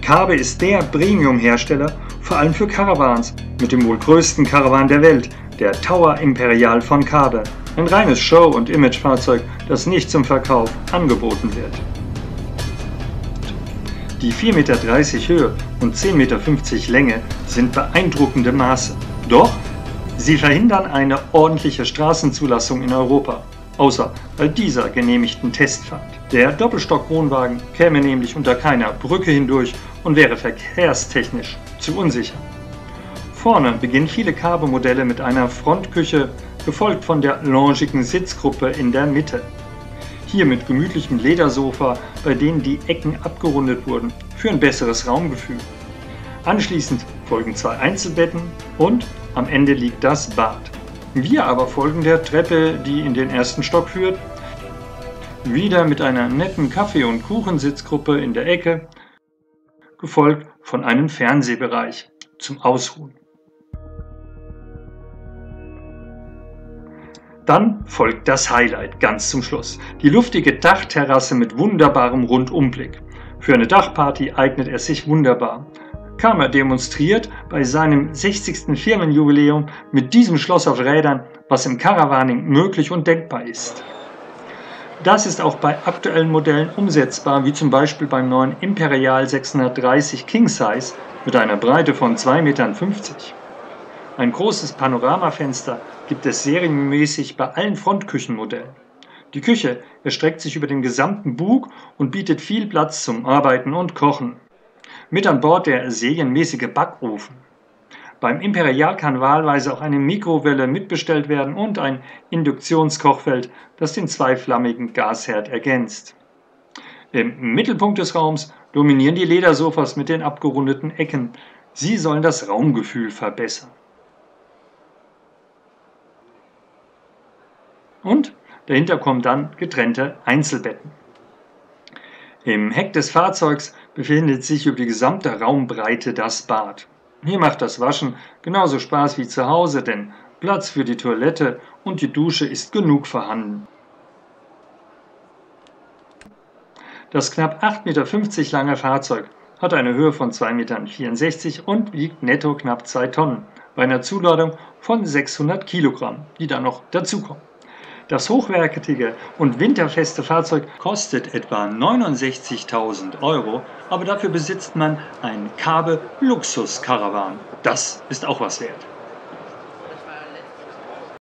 Kaabe ist der Premium-Hersteller, vor allem für Caravans, mit dem wohl größten Caravan der Welt, der Tower Imperial von Kaabe. Ein reines Show- und Imagefahrzeug, das nicht zum Verkauf angeboten wird. Die 4,30 Meter Höhe und 10,50 Meter Länge sind beeindruckende Maße. Doch sie verhindern eine ordentliche Straßenzulassung in Europa, außer bei dieser genehmigten Testfahrt. Der Doppelstock-Wohnwagen käme nämlich unter keiner Brücke hindurch und wäre verkehrstechnisch zu unsicher. Vorne beginnen viele Kaabe-Modelle mit einer Frontküche, gefolgt von der longigen Sitzgruppe in der Mitte. Hier mit gemütlichem Ledersofa, bei denen die Ecken abgerundet wurden, für ein besseres Raumgefühl. Anschließend folgen 2 Einzelbetten und am Ende liegt das Bad. Wir aber folgen der Treppe, die in den ersten Stock führt, wieder mit einer netten Kaffee- und Kuchensitzgruppe in der Ecke, gefolgt von einem Fernsehbereich zum Ausruhen. Dann folgt das Highlight ganz zum Schluss, die luftige Dachterrasse mit wunderbarem Rundumblick. Für eine Dachparty eignet es sich wunderbar. Kaabe demonstriert bei seinem 60. Firmenjubiläum mit diesem Schloss auf Rädern, was im Caravaning möglich und denkbar ist. Das ist auch bei aktuellen Modellen umsetzbar, wie zum Beispiel beim neuen Imperial 630 King Size mit einer Breite von 2,50 Meter. Ein großes Panoramafenster gibt es serienmäßig bei allen Frontküchenmodellen. Die Küche erstreckt sich über den gesamten Bug und bietet viel Platz zum Arbeiten und Kochen. Mit an Bord der serienmäßige Backofen. Beim Imperial kann wahlweise auch eine Mikrowelle mitbestellt werden und ein Induktionskochfeld, das den zweiflammigen Gasherd ergänzt. Im Mittelpunkt des Raums dominieren die Ledersofas mit den abgerundeten Ecken. Sie sollen das Raumgefühl verbessern. Und dahinter kommen dann getrennte Einzelbetten. Im Heck des Fahrzeugs befindet sich über die gesamte Raumbreite das Bad. Hier macht das Waschen genauso Spaß wie zu Hause, denn Platz für die Toilette und die Dusche ist genug vorhanden. Das knapp 8,50 Meter lange Fahrzeug hat eine Höhe von 2,64 Meter und wiegt netto knapp 2 Tonnen, bei einer Zuladung von 600 Kilogramm, die dann noch dazukommen. Das hochwertige und winterfeste Fahrzeug kostet etwa 69.000 €, aber dafür besitzt man einen Kaabe Luxus Caravan. Das ist auch was wert.